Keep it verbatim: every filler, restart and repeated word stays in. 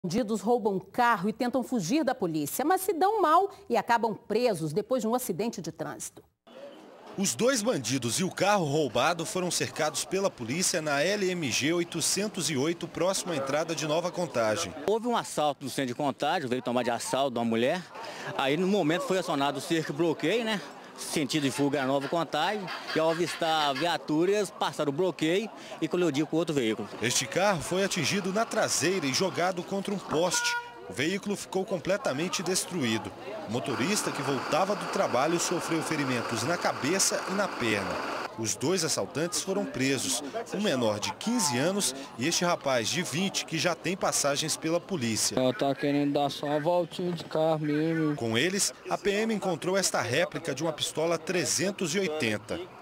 Bandidos roubam carro e tentam fugir da polícia, mas se dão mal e acabam presos depois de um acidente de trânsito. Os dois bandidos e o carro roubado foram cercados pela polícia na L M G oitocentos e oito, próximo à entrada de Nova Contagem. Houve um assalto no centro de Contagem, veio tomar de assalto de uma mulher. Aí no momento foi acionado o cerco e bloqueio, né? Sentido de fuga a Nova Contagem, e ao avistar viaturas, passaram o bloqueio e colidiu com outro veículo. Este carro foi atingido na traseira e jogado contra um poste. O veículo ficou completamente destruído. O motorista, que voltava do trabalho, sofreu ferimentos na cabeça e na perna. Os dois assaltantes foram presos, um menor de quinze anos e este rapaz de vinte, que já tem passagens pela polícia. Ela tá querendo dar só uma voltinha de carro mesmo. Com eles, a P M encontrou esta réplica de uma pistola trezentos e oitenta.